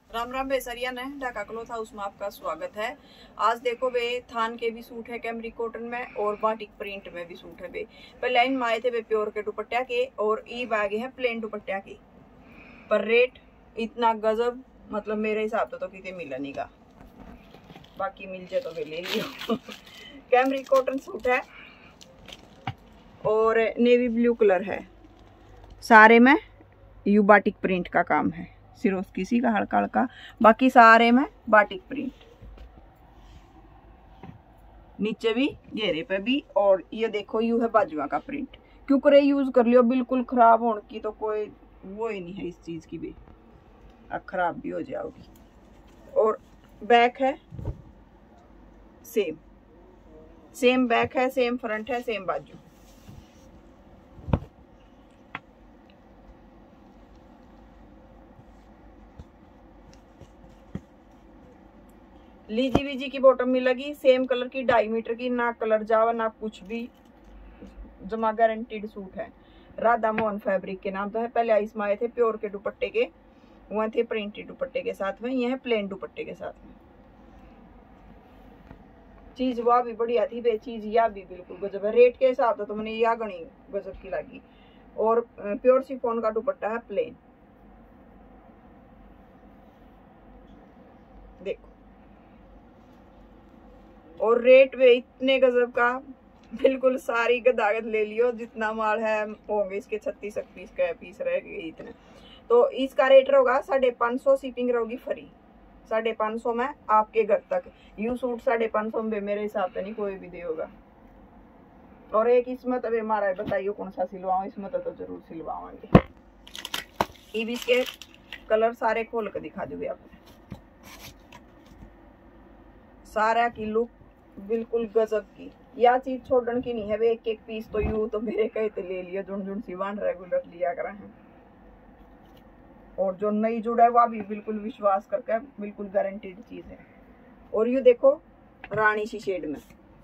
राम राम बेसरिया ने Dhaka cloth house में आपका स्वागत है। आज देखो वे थान के भी सूट है कैमरिक कॉटन में और बाटिक प्रिंट में भी सूट है। वे पहले इन माए थे वे प्योर के दुपट्टा के और ई बागे है प्लेन दुपट्टा के, पर रेट इतना गजब, मतलब मेरे हिसाब से तो कितने मिला नहीं का, बाकी मिल जाए तो वे ले लियो। कैमरिक कॉटन सूट है और नेवी ब्लू कलर है, सारे में यू बाटिक प्रिंट का काम है, सिर्फ किसी का हल्का हल्का, बाकी सारे में बाटिक प्रिंट, नीचे भी घेरे पे भी। और ये देखो यू है बाजुआ का प्रिंट, क्यों करे यूज कर लियो, बिल्कुल खराब होने की तो कोई वो ही नहीं है इस चीज की भी, अब खराब भी हो जाओगी। और बैक है सेम बैक है, सेम फ्रंट है, सेम बाजू। लीजी वीजी की बॉटम मिलेगी, सेम कलर की 2.5 मीटर की, ना कलर जावा ना कुछ भी, जमा गारंटीड सूट है। राधा मोहन फैब्रिक के नाम तो है। पहले आइस में आए थे प्योर के दुपट्टे के, वह थे प्रिंटेड दुपट्टे के साथ में, यह है प्लेन दुपट्टे के साथ में। चीज वह भी बढ़िया थी बे, चीज या भी बिल्कुल गजब है। रेट के हिसाब से तो मैंने या गणी गजब की लगी। और प्योर शिफॉन का दुपट्टा है प्लेन, देखो। और रेट वे इतने गजब का, बिल्कुल सारी गदागद ले लियो, जितना माल है होंगे इसके 36 पीस का पीस रह गए इतने। तो इसका रेट होगा 550, शिपिंग रहेगी फ्री 550 में आपके घर तक। यू सूट 550 में मेरे हिसाब से नहीं कोई भी देगा। और एक इसमें तो हमारा बताइए कौन सा सिलवाओ, इसमें तो जरूर सिलवाओगे। ये भी इसके कलर सारे खोल कर दिखा दूंगी आपको, सारा की लुक बिल्कुल गजब की। या चीज छोड़ने की नहीं है, वे एक एक पीस तो यू तो मेरे कहे तो ले लिया, जुन सिवान रेगुलर लिया करा है। और जो नई जुड़ा है वह भी बिल्कुल विश्वास करके बिल्कुल गारंटीड चीज है। और यू देखो रानी सी शेड में,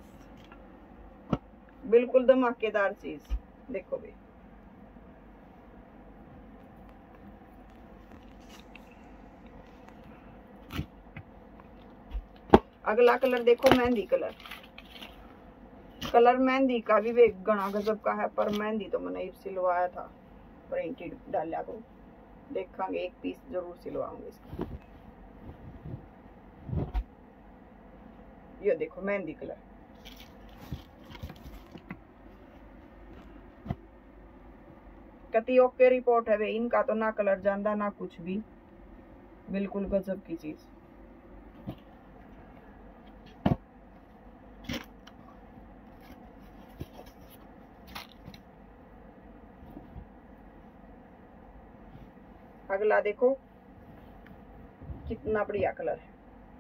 बिल्कुल धमाकेदार चीज, देखो भी। अगला कलर देखो मेहंदी कलर, कलर मेहंदी का भी वे गणा गजब का है, पर मेहंदी तो मैंने सिलवाया था, प्रिंटेड डाला को देखांगे, एक पीस जरूर सिलवाऊंगे इसका। ये देखो मेहंदी कलर, कति ओके रिपोर्ट है वे, इनका तो ना कलर जांदा ना कुछ भी, बिल्कुल गजब की चीज। अगला देखो कितना बढ़िया कलर है,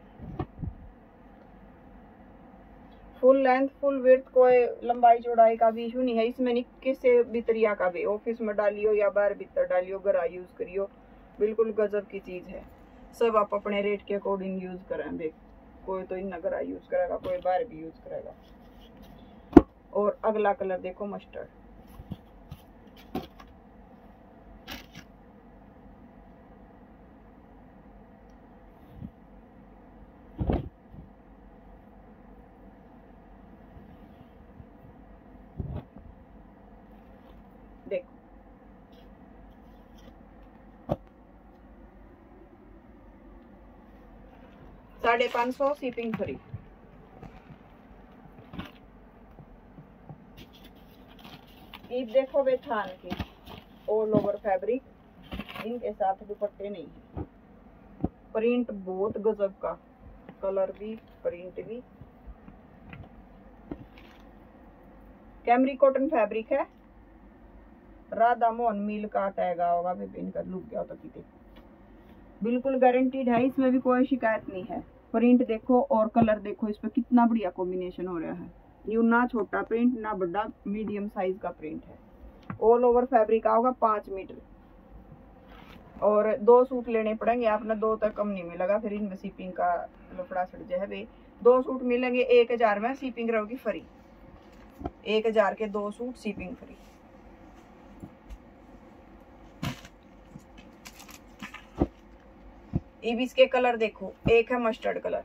फुल लेंथ फुल विड्थ, कोई लंबाई चौड़ाई का भी इशू नहीं है इसमें, नहीं किसी भी तरिया का भी, ऑफिस में डालियो या बाहर भीतर डालियो, घर यूज करियो, बिल्कुल गजब की चीज है। सब आप अपने रेट के अकॉर्डिंग यूज करें, देख कोई तो इन घर यूज करेगा, कोई बाहर भी यूज करेगा। और अगला कलर देखो मस्टर्ड, देखो 550 शिपिंग फ्री। ईद देखो वे थान की ऑल ओवर फैब्रिक, इनके साथ दुपट्टे नहीं है, प्रिंट बहुत गजब का, कलर भी प्रिंट भी। कैमरिक कॉटन फैब्रिक है, राधा मोहन मिल का टैग होगा, इनका लुक गया तो कितने बिल्कुल गारंटीड है, इसमें भी कोई शिकायत नहीं है। प्रिंट देखो और कलर देखो, इस पर कितना बढ़िया कॉम्बिनेशन हो रहा है। यू ना छोटा प्रिंट ना बड़ा, मीडियम साइज का प्रिंट है। ऑल ओवर फैब्रिक आओगा 5 मीटर, और 2 सूट लेने पड़ेंगे आपने, 2 तक कम नहीं मिलेगा, फिर इनमें शिपिंग का लफड़ा सड़ जाए भाई। 2 सूट मिलेंगे 1000 में, शिपिंग रहेगी फ्री, 1000 के 2 सूट शिपिंग फ्री। अब इसके कलर देखो, एक है मस्टर्ड कलर,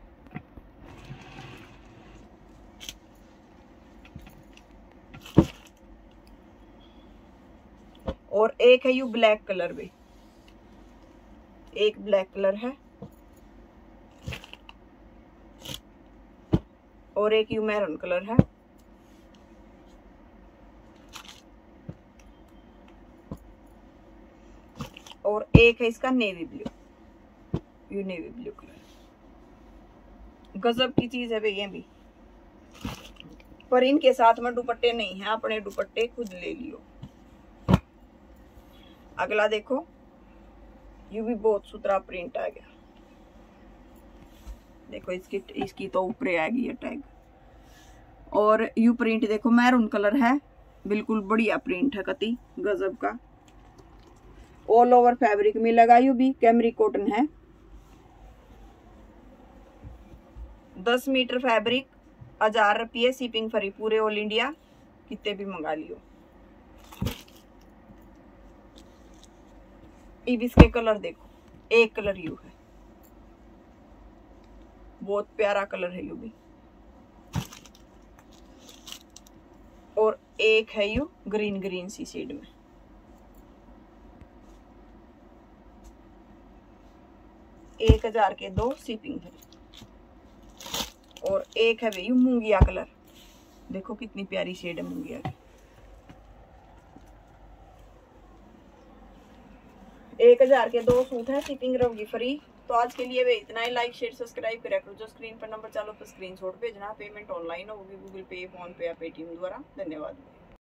और एक है यू ब्लैक कलर भी, एक ब्लैक कलर है, और एक यू मैरून कलर है, और एक है इसका नेवी ब्लू, यू नेवी ब्लू कलर। गजब की चीज है भाई ये भी, पर इनके साथ में दुपट्टे नहीं है, अपने दुपट्टे खुद ले लियो। अगला देखो, यू भी बहुत सुथरा प्रिंट आ गया, देखो इसकी तो ऊपर आएगी ये टैग, और यू प्रिंट देखो मैरून कलर है, बिल्कुल बढ़िया प्रिंट है, कति गजब का। ऑल ओवर फैब्रिक मिलेगा, यू भी कैमरिक कॉटन है। 10 मीटर फैब्रिक, 1000 रुपये शिपिंग फ्री, पूरे ऑल इंडिया, कितने भी मंगा लियो। अब इसके कलर देखो, एक कलर यू है, बहुत प्यारा कलर है यू भी, और एक है यू ग्रीन ग्रीन सी शेड में, एक 1000 के 2 शिपिंग है, और एक है यू मूंगिया कलर, देखो कितनी प्यारी शेड है मूंगिया की। 1000 के 2 सूट है, शिपिंग रहेगी फ्री। तो आज के लिए वे इतना ही, लाइक शेयर सब्सक्राइब करें करो। जो स्क्रीन पर नंबर चालो तो स्क्रीनशॉट भेजना, पेमेंट ऑनलाइन होगी, गूगल पे, फोन पे या पेटीएम द्वारा। धन्यवाद।